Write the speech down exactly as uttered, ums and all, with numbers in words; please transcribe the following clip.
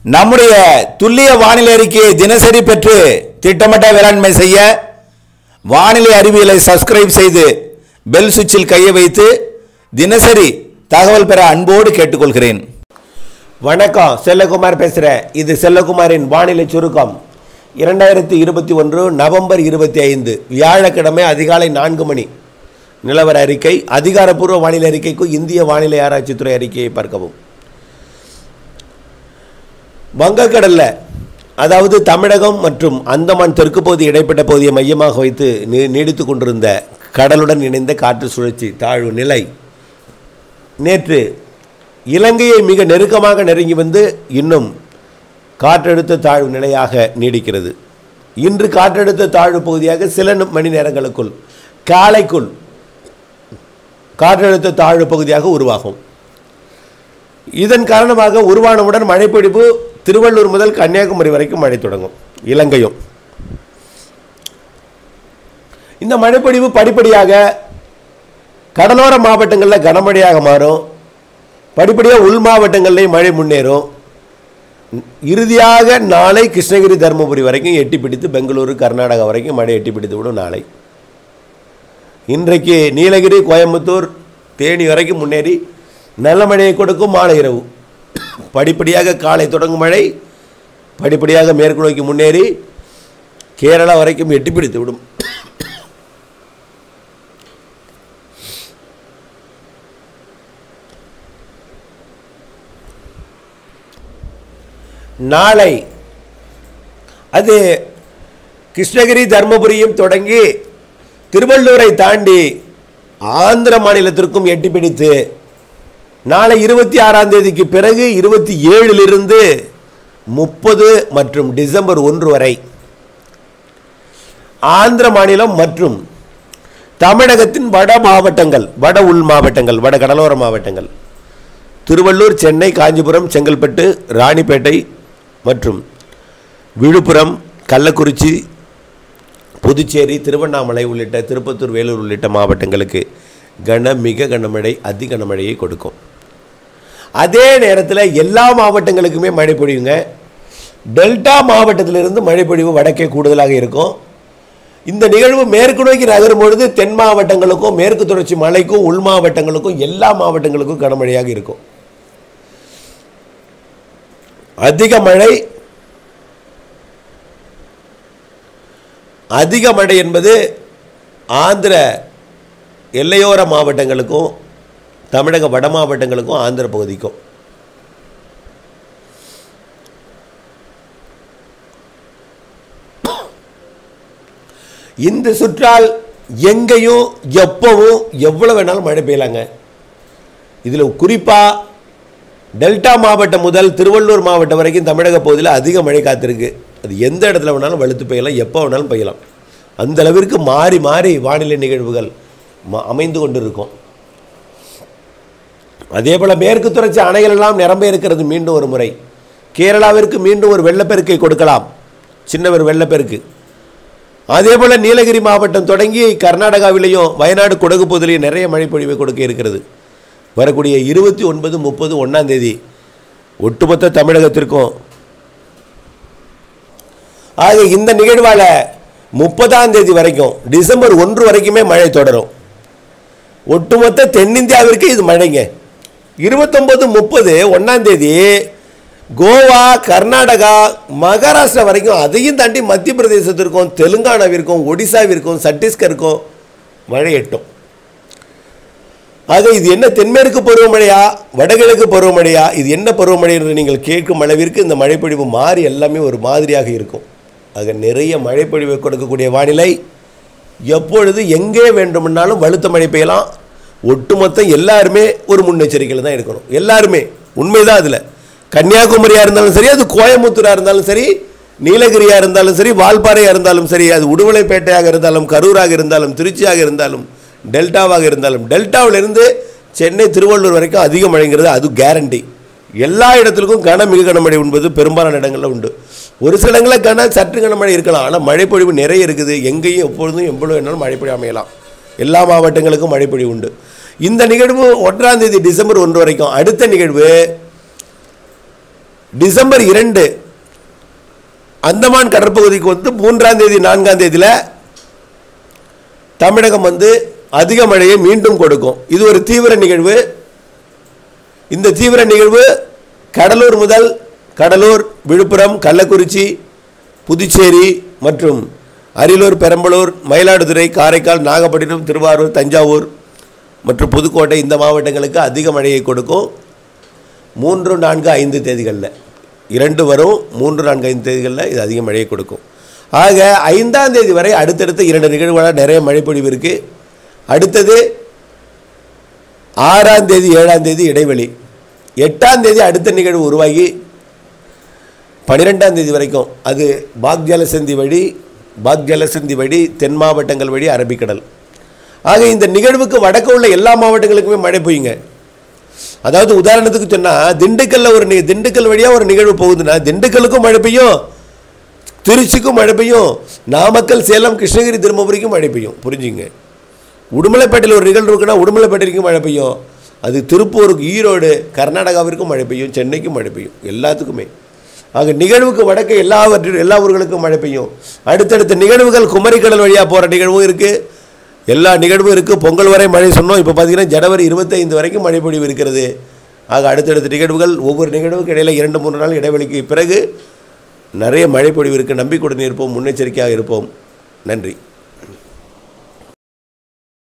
நம்முடைய துல்லிய வானிலை அறிக்கையை தினசரி பெற்று திட்டமிட்ட வேளாண்மை செய்ய வானிலை அறிவியலை சப்ஸ்கிரைப் செய்து பெல் சுவிட்சில் கையை வைத்து தினசரி தகவல் பெற அன்போடு கேட்டுக்கொள்கிறேன். வணக்கம், செல்லகுமார் பேசுகிறேன். இது செல்லகுமாரின் வானிலை சுருக்கம். இரண்டாயிரத்தி இருபத்தி ஒன்று நவம்பர் இருபத்தி ஐந்து வியாழக்கிழமை அதிகாலை நான்கு மணி நிலவர அறிக்கை. அதிகாரப்பூர்வ வானிலை அறிக்கைக்கு இந்திய வானிலை ஆராய்ச்சித்துறை அறிக்கையை பார்க்கவும். வங்கக்கடல்ல அதாவது தமிழகம் மற்றும் அந்தமான் தெற்கு பகுதி இடைப்பட்ட பகுதியை மையமாக வைத்து நீடித்து கொண்டிருந்த கடலுடன் இணைந்த காற்று சுழற்சி தாழ்வு நிலை நேற்று இலங்கையை மிக நெருக்கமாக நெருங்கி வந்து இன்னும் காற்றழுத்த தாழ்வு நிலையாக நீடிக்கிறது. இன்று காற்றழுத்த தாழ்வு பகுதியாக சில மணி நேரங்களுக்குள் காலைக்குள் காற்றழுத்த தாழ்வு பகுதியாக உருவாகும். இதன் காரணமாக உருவானவுடன் மழைப்பிடிப்பு திருவள்ளூர் முதல் கன்னியாகுமரி வரைக்கும் மழை தொடங்கும். இலங்கையும் இந்த மழைப்பொழிவு படிப்படியாக கடலோர மாவட்டங்களில் கனமழையாக மாறும். படிப்படியாக உள் மாவட்டங்களில் மழை முன்னேறும். இறுதியாக நாளை கிருஷ்ணகிரி தருமபுரி வரைக்கும் எட்டி பிடித்து பெங்களூரு கர்நாடகா வரைக்கும் மழை எட்டி பிடித்து விடும். நாளை இன்றைக்கு நீலகிரி கோயம்புத்தூர் தேனி வரைக்கும் முன்னேறி நல்ல மழையை கொடுக்கும். மாலை இரவு படிப்படியாக காலை தொடங்கும் மழை படிப்படியாக மேற்கு நோக்கி முன்னேறி கேரளா வரைக்கும் எட்டி பிடித்து விடும். நாளை அது கிருஷ்ணகிரி தர்மபுரியும் தொடங்கி திருவள்ளூரை தாண்டி ஆந்திர மாநிலத்திற்கும் எட்டி பிடித்து நாளை இருபத்தி ஆறாம் தேதிக்கு பிறகு இருபத்தி ஏழிலிருந்து முப்பது மற்றும் டிசம்பர் ஒன்று வரை ஆந்திர மாநிலம் மற்றும் தமிழகத்தின் வட மாவட்டங்கள் வட உள் மாவட்டங்கள் வட கடலோர மாவட்டங்கள் திருவள்ளூர், சென்னை, காஞ்சிபுரம், செங்கல்பட்டு, ராணிப்பேட்டை மற்றும் விழுப்புரம், கள்ளக்குறிச்சி, புதுச்சேரி, திருவண்ணாமலை உள்ளிட்ட திருப்பத்தூர், வேலூர் உள்ளிட்ட மாவட்டங்களுக்கு கன மிக கனமழை அதி கனமழையை கொடுக்கும். அதே நேரத்தில் எல்லா மாவட்டங்களுக்குமே மழை பொழிவுங்க. டெல்டா மாவட்டத்திலிருந்து மழை பொழிவு வடக்கே கூடுதலாக இருக்கும். இந்த நிகழ்வு மேற்கு நோக்கி நகரும் பொழுது தென் மாவட்டங்களுக்கும் மேற்கு தொடர்ச்சி மலைக்கும் உள் மாவட்டங்களுக்கும் எல்லா மாவட்டங்களுக்கும் கனமழையாக இருக்கும். அதிக மழை அதிக மழை என்பது ஆந்திர எல்லையோர மாவட்டங்களுக்கும் தமிழக வட மாவட்டங்களுக்கும் ஆந்திர பகுதிக்கும். இந்த சுற்றால் எங்கேயும் எப்பவும் எவ்வளவு வேணாலும் மழை பெய்யலாங்க. இதில் குறிப்பாக டெல்டா மாவட்டம் முதல் திருவள்ளூர் மாவட்டம் வரைக்கும் தமிழக பகுதியில் அதிக மழை காத்திருக்கு. அது எந்த இடத்துல வேணாலும் வலுத்து பெய்யலாம், எப்போ வேணாலும் பெய்யலாம். அந்த அளவிற்கு மாறி மாறி வானிலை நிகழ்வுகள் அமைந்து கொண்டு இருக்கும். அதே போல் மேற்கு தொடர்ச்சி அணைகள் எல்லாம் நிரம்ப இருக்கிறது. மீண்டும் ஒரு முறை கேரளாவிற்கு மீண்டும் ஒரு வெள்ளப்பெருக்கை கொடுக்கலாம், சின்ன ஒரு வெள்ளப்பெருக்கு. அதே போல் நீலகிரி மாவட்டம் தொடங்கி கர்நாடகாவிலையும் வயநாடு கொடகு பகுதியிலையும் நிறைய மழை பொழிவை கொடுக்க இருக்கிறது. வரக்கூடிய இருபத்தி ஒன்பது முப்பது ஒன்றாம் தேதி ஒட்டுமொத்த தமிழகத்திற்கும். ஆக இந்த நிகழ்வால் முப்பதாம் தேதி வரைக்கும் டிசம்பர் ஒன்று வரைக்குமே மழை தொடரும். ஒட்டுமொத்த தென்னிந்தியாவிற்கு இது மழைங்க. இருபத்தொன்பது முப்பது ஒன்றாம் தேதி கோவா, கர்நாடகா, மகாராஷ்டிரா வரைக்கும், அதையும் தாண்டி மத்திய பிரதேசத்திற்கும் தெலுங்கானாவிற்கும் ஒடிசாவிற்கும் சத்தீஸ்கருக்கும் மழை எட்டும். ஆக இது என்ன தென்மேற்கு பருவமழையா வடகிழக்கு பருவமழையா, இது என்ன பருவமழை என்று நீங்கள் கேட்கும் அளவிற்கு இந்த மழைப்பொழிவு மாறி எல்லாமே ஒரு மாதிரியாக இருக்கும். ஆக நிறைய மழைப்பொழிவை கொடுக்கக்கூடிய வானிலை. எப்பொழுது எங்கே வேண்டுமென்னாலும் வலுத்த மழை பெய்யலாம். ஒட்டுமொத்த எல்லாருமே ஒரு முன்னெச்சரிக்கையில் தான் இருக்கணும். எல்லாருமே உண்மைதான். அதில் கன்னியாகுமரியாக இருந்தாலும் சரி, அது கோயம்புத்தூராக இருந்தாலும் சரி, நீலகிரியாக இருந்தாலும் சரி, வால்பாறையாக இருந்தாலும் சரி, அது உடுமலைப்பேட்டையாக இருந்தாலும், கரூராக இருந்தாலும், திருச்சியாக இருந்தாலும், டெல்டாவாக இருந்தாலும், டெல்டாவிலிருந்து சென்னை திருவள்ளூர் வரைக்கும் அதிக மழைங்கிறது அது கேரண்டி. எல்லா இடத்துக்கும் கன மிக கனமழை என்பது பெரும்பாலான இடங்களில் உண்டு. ஒரு சில இடங்களில் கன சற்று கனமழை இருக்கலாம். ஆனால் மழைப்பொழிவு நிறைய இருக்குது. எங்கேயும் எப்பொழுதும் எவ்வளோ வேணாலும் மழைப்பொழிவு அமையலாம். எல்லா மாவட்டங்களுக்கும் மழைப்பொழிவு உண்டு. இந்த நிகழ்வு ஒன்றாம் தேதி டிசம்பர் ஒன்று வரைக்கும். அடுத்த நிகழ்வு டிசம்பர் இரண்டு அந்தமான் கடற்பகுதிக்கு வந்து மூன்றாம் தேதி நான்காம் தேதியில் தமிழகம் வந்து அதிக மழையை மீண்டும் கொடுக்கும். இது ஒரு தீவிர நிகழ்வு. இந்த தீவிர நிகழ்வு கடலூர் முதல் கடலூர், விழுப்புரம், கள்ளக்குறிச்சி, புதுச்சேரி மற்றும் அரியலூர், பெரம்பலூர், மயிலாடுதுறை, காரைக்கால், நாகப்பட்டினம், திருவாரூர், தஞ்சாவூர் மற்றும் புதுக்கோட்டை இந்த மாவட்டங்களுக்கு அதிக மழையை கொடுக்கும். மூன்று நான்கு ஐந்து தேதிகளில் இரண்டு வரும். மூன்று நான்கு ஐந்து தேதிகளில் இது அதிக மழையை கொடுக்கும். ஆக ஐந்தாம் தேதி வரை அடுத்தடுத்த இரண்டு நிகழ்வுகளாக நிறைய மழைப்பொழிவு இருக்குது. அடுத்தது ஆறாம் தேதி ஏழாம் தேதி இடைவெளி. எட்டாம் தேதி அடுத்த நிகழ்வு உருவாகி பன்னிரெண்டாம் தேதி வரைக்கும் அது பாக் ஜலசந்தி வழி பாக் ஜலசந்தி வழி தென் மாவட்டங்கள் வழி அரபிக்கடல். ஆக இந்த நிகழ்வுக்கு வடக்கு உள்ள எல்லா மாவட்டங்களுக்குமே மழை பெய்யுங்க. அதாவது உதாரணத்துக்கு சொன்னால் திண்டுக்கல்ல ஒரு திண்டுக்கல் வழியாக ஒரு நிகழ்வு போகுதுன்னா திண்டுக்கலுக்கும் மழை பெய்யும், திருச்சிக்கும் மழை பெய்யும், நாமக்கல், சேலம், கிருஷ்ணகிரி, தருமபுரிக்கும் மழை பெய்யும். புரிஞ்சுங்க. உடுமலைப்பேட்டையில் ஒரு நிகழ்வு இருக்குன்னா உடுமலைப்பேட்டைக்கும் மழை பெய்யும். அது திருப்பூருக்கு, ஈரோடு, கர்நாடகாவிற்கும் மழை பெய்யும், சென்னைக்கும் மழை பெய்யும், எல்லாத்துக்குமே. ஆக நிகழ்வுக்கு வடக்கு எல்லாவற்றிலும் எல்லா ஊர்களுக்கும் மழை பெய்யும். அடுத்தடுத்த நிகழ்வுகள் குமரிக்கடல் வழியாக போகிற நிகழ்வும் இருக்குது, எல்லா நிகழ்வும் இருக்குது. பொங்கல் வரை மழை சொன்னோம். இப்போ பார்த்தீங்கன்னா ஜனவரி இருபத்தைந்து வரைக்கும் மழை பொழிவு இருக்கிறது. ஆக அடுத்தடுத்த நிகழ்வுகள் ஒவ்வொரு நிகழ்வுக்கு இடையில இரண்டு மூன்று நாள் இடைவெளிக்கு பிறகு நிறைய மழை பொழிவு இருக்குது. நம்பிக்கையுடன் இருப்போம், முன்னெச்சரிக்கையாக இருப்போம். நன்றி.